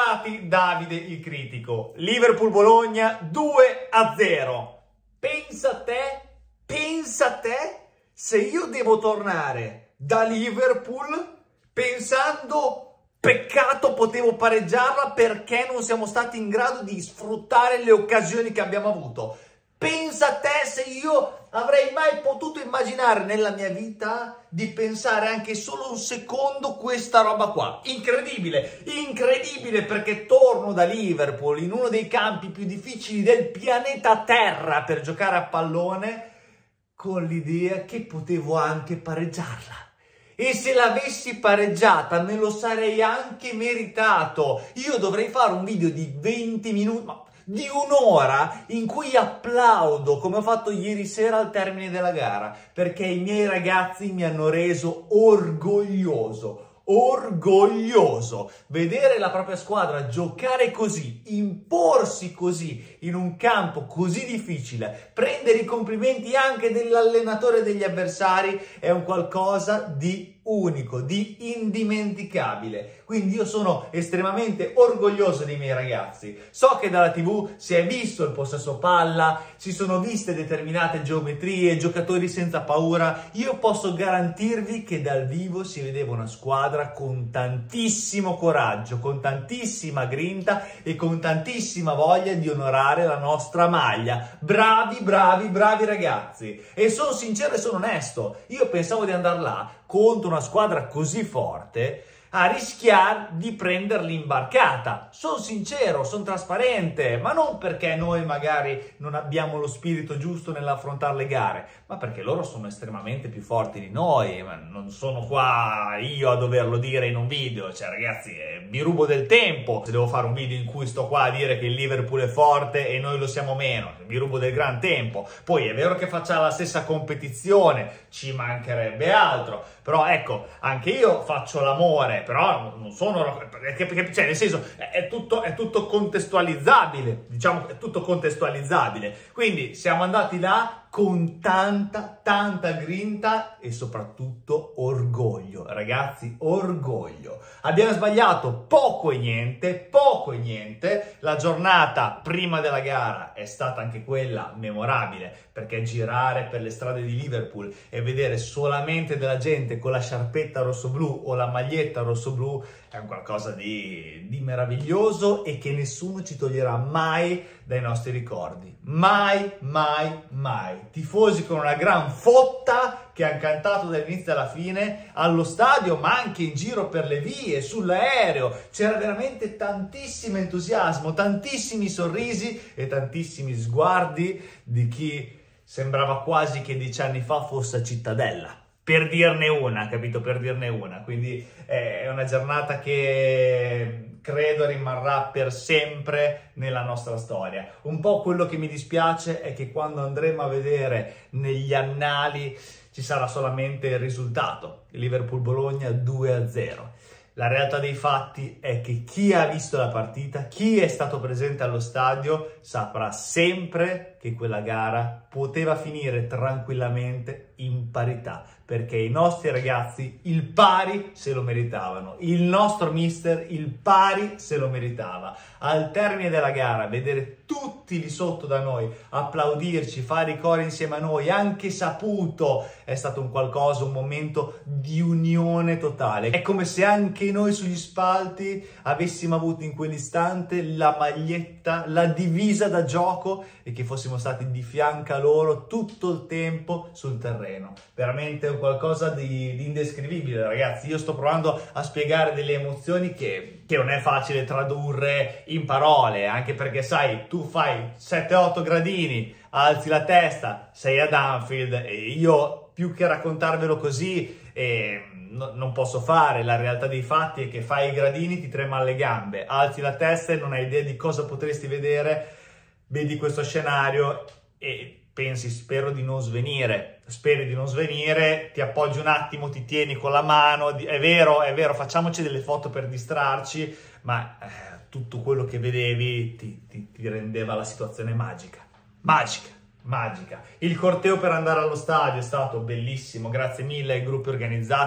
Bentornati, Davide il critico. Liverpool-Bologna 2-0. Pensa a te se io devo tornare da Liverpool pensando peccato potevo pareggiarla perché non siamo stati in grado di sfruttare le occasioni che abbiamo avuto. Pensa a te se io avrei mai potuto immaginare nella mia vita di pensare anche solo un secondo questa roba qua. Incredibile, incredibile, perché torno da Liverpool in uno dei campi più difficili del pianeta Terra per giocare a pallone con l'idea che potevo anche pareggiarla. E se l'avessi pareggiata me lo sarei anche meritato. Io dovrei fare un video di 20 minuti, di un'ora, in cui applaudo come ho fatto ieri sera al termine della gara, perché i miei ragazzi mi hanno reso orgoglioso. Vedere la propria squadra giocare così, imporsi così in un campo così difficile, prendere i complimenti anche dell'allenatore e degli avversari è un qualcosa di unico, di indimenticabile. Quindi io sono estremamente orgoglioso dei miei ragazzi. So che dalla TV si è visto il possesso palla, si sono viste determinate geometrie, giocatori senza paura. Io posso garantirvi che dal vivo si vedeva una squadra con tantissimo coraggio, con tantissima grinta e con tantissima voglia di onorare la nostra maglia. Bravi ragazzi. E sono sincero e sono onesto. Io pensavo di andare là contro una squadra così forte a rischiare di prenderli in barcata. Sono sincero, sono trasparente, ma non perché noi magari non abbiamo lo spirito giusto nell'affrontare le gare, ma perché loro sono estremamente più forti di noi. Ma non sono qua io a doverlo dire in un video, cioè ragazzi, mi rubo del tempo se devo fare un video in cui sto qua a dire che il Liverpool è forte e noi lo siamo meno, mi rubo del gran tempo. Poi è vero che faccia la stessa competizione, ci mancherebbe altro, però ecco, anche io faccio l'amore, però non sono, perché cioè nel senso è tutto contestualizzabile, diciamo, è tutto contestualizzabile. Quindi siamo andati là con tanta grinta e soprattutto orgoglio, ragazzi, orgoglio. Abbiamo sbagliato poco e niente. La giornata prima della gara è stata anche quella memorabile, perché girare per le strade di Liverpool e vedere solamente della gente con la sciarpetta rosso-blu o la maglietta rosso-blu è un qualcosa di meraviglioso e che nessuno ci toglierà mai dai nostri ricordi. Mai. Tifosi con una gran fotta che hanno cantato dall'inizio alla fine allo stadio, ma anche in giro per le vie, sull'aereo. C'era veramente tantissimo entusiasmo, tantissimi sorrisi e tantissimi sguardi di chi sembrava quasi che 10 anni fa fosse a Cittadella. Per dirne una, capito? Per dirne una. Quindi è una giornata che credo rimarrà per sempre nella nostra storia. Un po' quello che mi dispiace è che quando andremo a vedere negli annali ci sarà solamente il risultato. Il Liverpool-Bologna 2-0. La realtà dei fatti è che chi ha visto la partita, chi è stato presente allo stadio, saprà sempre che quella gara poteva finire tranquillamente in parità, perché i nostri ragazzi il pari se lo meritavano, il nostro mister il pari se lo meritava. Al termine della gara, vedere tutti lì sotto da noi, applaudirci, fare i cori insieme a noi, anche saputo, è stato un qualcosa, un momento di unione totale. È come se anche noi sugli spalti avessimo avuto in quell'istante la maglietta, la divisa da gioco e che fossimo stati di fianco a loro tutto il tempo sul terreno. Veramente un qualcosa di indescrivibile, ragazzi. Io sto provando a spiegare delle emozioni che non è facile tradurre in parole, anche perché sai, tu fai 7-8 gradini, alzi la testa, sei ad Anfield e io più che raccontarvelo così non posso fare. La realtà dei fatti è che fai i gradini, ti tremano le gambe, alzi la testa e non hai idea di cosa potresti vedere, vedi questo scenario e pensi spero di non svenire, speri di non svenire, ti appoggi un attimo, ti tieni con la mano, è vero, facciamoci delle foto per distrarci, ma tutto quello che vedevi ti rendeva la situazione magica. Il corteo per andare allo stadio è stato bellissimo, grazie mille ai gruppi organizzati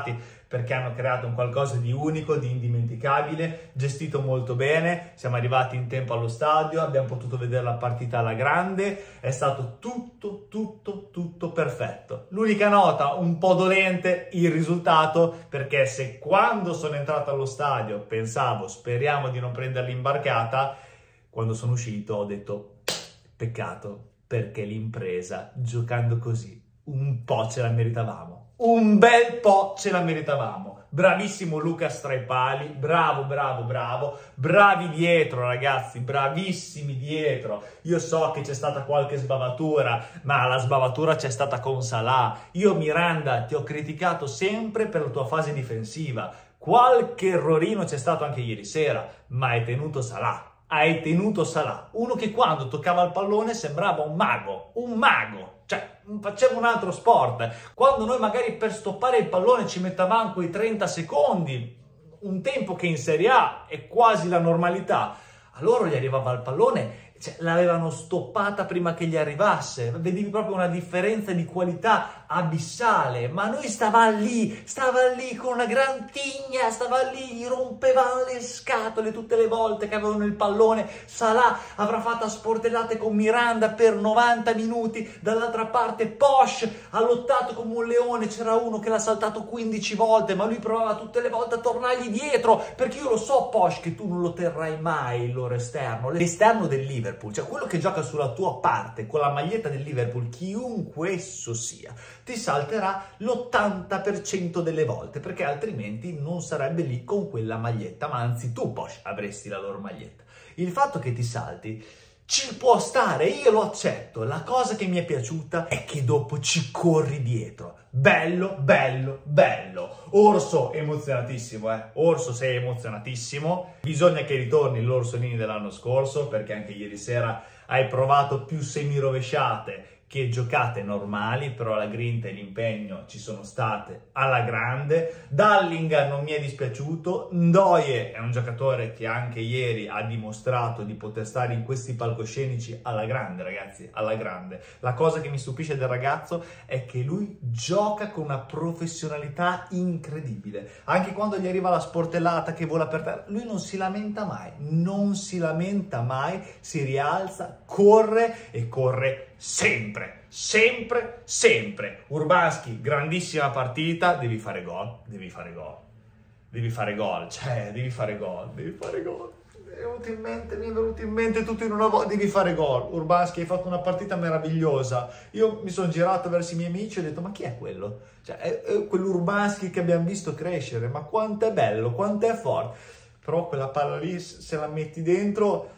perché hanno creato un qualcosa di unico, di indimenticabile, gestito molto bene, siamo arrivati in tempo allo stadio, abbiamo potuto vedere la partita alla grande, è stato tutto perfetto. L'unica nota un po' dolente, il risultato, perché se quando sono entrato allo stadio pensavo speriamo di non prendere l'imbarcata, quando sono uscito ho detto peccato, perché l'impresa giocando così un po' ce la meritavamo. Un bel po' ce la meritavamo. Bravissimo Lucas tra i pali, bravo, bravi dietro ragazzi, bravissimi dietro. Io so che c'è stata qualche sbavatura, ma la sbavatura c'è stata con Salah. Io Miranda ti ho criticato sempre per la tua fase difensiva. Qualche errorino c'è stato anche ieri sera, ma hai tenuto Salah. Hai tenuto Salah, uno che quando toccava il pallone sembrava un mago, cioè faceva un altro sport. Quando noi magari per stoppare il pallone ci mettavamo quei 30 secondi, un tempo che in Serie A è quasi la normalità, a loro gli arrivava il pallone, cioè, l'avevano stoppata prima che gli arrivasse, vedevi proprio una differenza di qualità abissale, ma noi stava lì con una gran tigna, stava lì, gli rompevano le scatole tutte le volte che avevano il pallone. Salah avrà fatto sportellate con Miranda per 90 minuti, dall'altra parte Posh ha lottato come un leone, c'era uno che l'ha saltato 15 volte, ma lui provava tutte le volte a tornargli dietro, perché io lo so Posh che tu non lo terrai mai il loro esterno, l'esterno del Liverpool, cioè quello che gioca sulla tua parte con la maglietta del Liverpool, chiunque esso sia, ti salterà l'80% delle volte, perché altrimenti non sarebbe lì con quella maglietta, ma anzi tu Posh avresti la loro maglietta. Il fatto che ti salti ci può stare, io lo accetto. La cosa che mi è piaciuta è che dopo ci corri dietro. Bello. Orso emozionatissimo, Orso sei emozionatissimo. Bisogna che ritorni l'Orsolini dell'anno scorso, perché anche ieri sera hai provato più semirovesciate che giocate normali, però la grinta e l'impegno ci sono state alla grande. Dallinga non mi è dispiaciuto, Ndoye è un giocatore che anche ieri ha dimostrato di poter stare in questi palcoscenici alla grande, ragazzi, alla grande. La cosa che mi stupisce del ragazzo è che lui gioca con una professionalità incredibile. Anche quando gli arriva la sportellata che vola per terra, lui non si lamenta mai, si rialza, corre e corre sempre. Urbanski, grandissima partita, devi fare gol. Mi è venuto in mente tutto in una volta, devi fare gol. Urbanski, hai fatto una partita meravigliosa. Io mi sono girato verso i miei amici e ho detto, ma chi è quello? Cioè, è quell'Urbanski che abbiamo visto crescere, ma quanto è bello, quanto è forte. Però quella palla lì, se la metti dentro,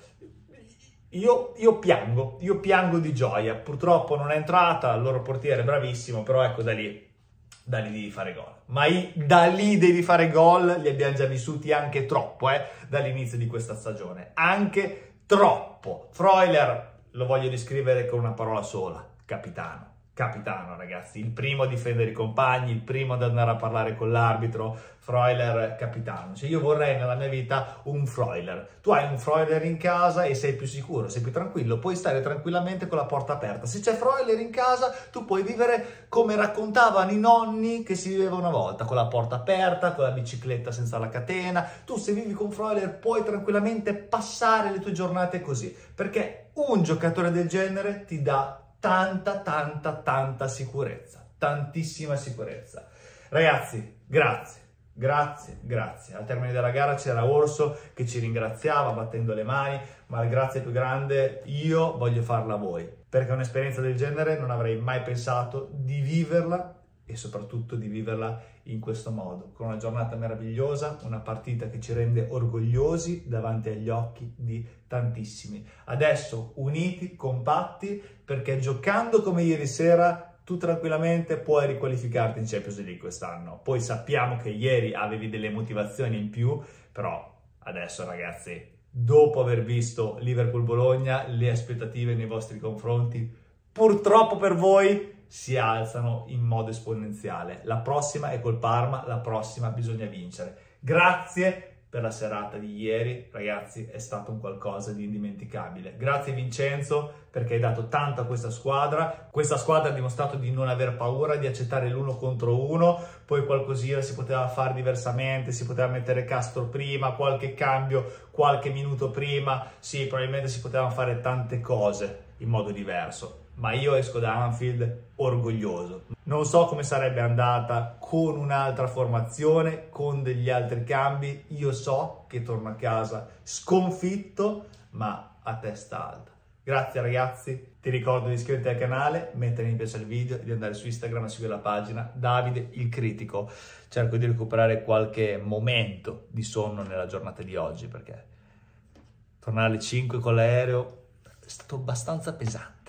io piango di gioia. Purtroppo non è entrata, il loro portiere è bravissimo, però ecco, da lì devi fare gol. Ma da lì devi fare gol, li abbiamo già vissuti anche troppo, dall'inizio di questa stagione. Anche troppo. Freuler lo voglio descrivere con una parola sola: capitano. Capitano, ragazzi, il primo a difendere i compagni, il primo ad andare a parlare con l'arbitro. Freuler, capitano. Cioè io vorrei nella mia vita un Freuler. Tu hai un Freuler in casa e sei più sicuro, sei più tranquillo, puoi stare tranquillamente con la porta aperta. Se c'è Freuler in casa, tu puoi vivere come raccontavano i nonni che si viveva una volta, con la porta aperta, con la bicicletta senza la catena. Tu se vivi con Freuler puoi tranquillamente passare le tue giornate così, perché un giocatore del genere ti dà tanta sicurezza, tantissima sicurezza. Ragazzi, grazie. Al termine della gara c'era Orso che ci ringraziava battendo le mani, ma il grazie più grande io voglio farla a voi, perché un'esperienza del genere non avrei mai pensato di viverla, e soprattutto di viverla in questo modo, con una giornata meravigliosa, una partita che ci rende orgogliosi davanti agli occhi di tantissimi. Adesso uniti, compatti, perché giocando come ieri sera tu tranquillamente puoi riqualificarti in Champions League quest'anno. Poi sappiamo che ieri avevi delle motivazioni in più, però adesso ragazzi, dopo aver visto Liverpool-Bologna, le aspettative nei vostri confronti, purtroppo per voi, si alzano in modo esponenziale. La prossima è col Parma, la prossima bisogna vincere. Grazie per la serata di ieri, ragazzi, è stato un qualcosa di indimenticabile. Grazie Vincenzo, perché hai dato tanto a questa squadra. Questa squadra ha dimostrato di non aver paura, di accettare l'uno contro uno, poi qualcosina si poteva fare diversamente, si poteva mettere Castro prima, qualche cambio, qualche minuto prima, sì, probabilmente si potevano fare tante cose in modo diverso. Ma io esco da Anfield orgoglioso. Non so come sarebbe andata con un'altra formazione, con degli altri cambi. Io so che torno a casa sconfitto, ma a testa alta. Grazie ragazzi, ti ricordo di iscriverti al canale, mettere mi piace al video e di andare su Instagram a seguire la pagina Davide il Critico. Cerco di recuperare qualche momento di sonno nella giornata di oggi, perché tornare alle 5 con l'aereo è stato abbastanza pesante.